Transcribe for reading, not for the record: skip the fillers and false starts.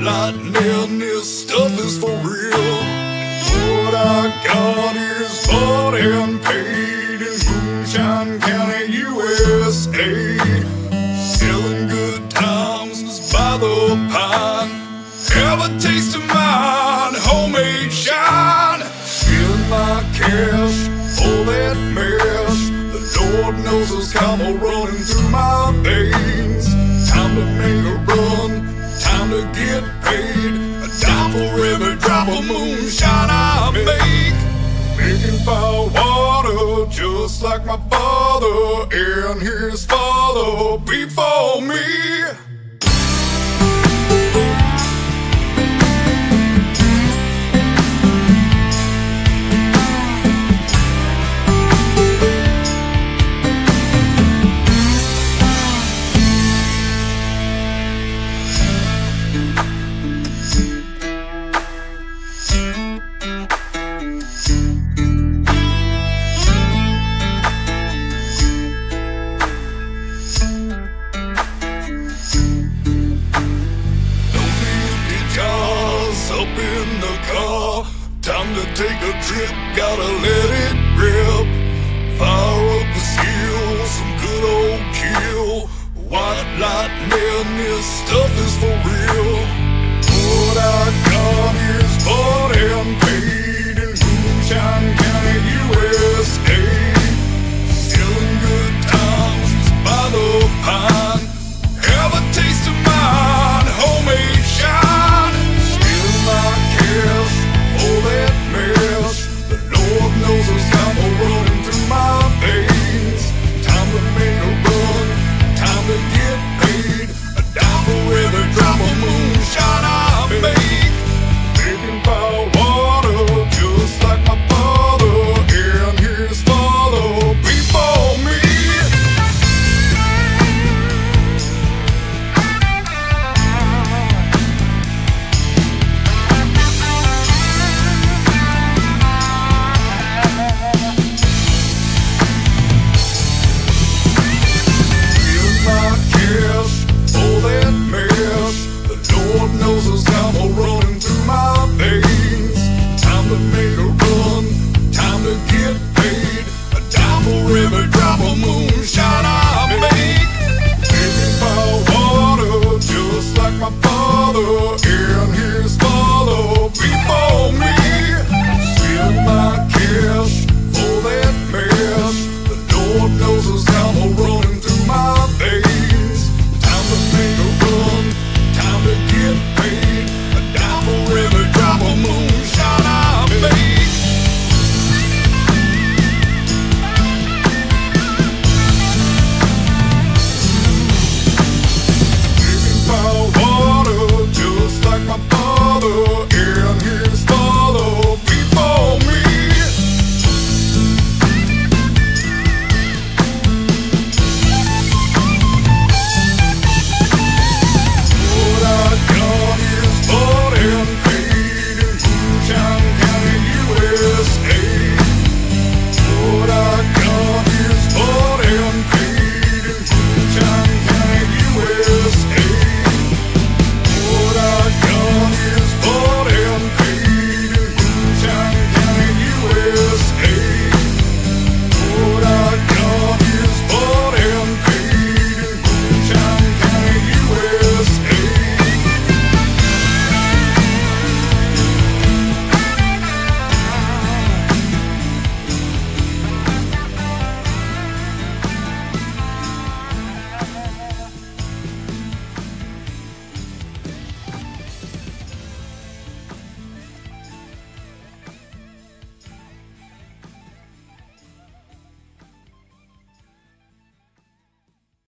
lightning, this stuff is for real. What I got is bought and paid in Moonshine County, U.S.A. Selling good times by the pine. Have a taste of mine, homemade shine. Spend my cash for that mash. The Lord knows there's camel running through my veins. Time to make a run, time to get paid. A dime for every drop of moonshine I make. Making fire water just like my father and his father before me. Up in the car, time to take a trip, gotta let it rip. Fire up the skill, some good old kill. White lightning, this stuff is for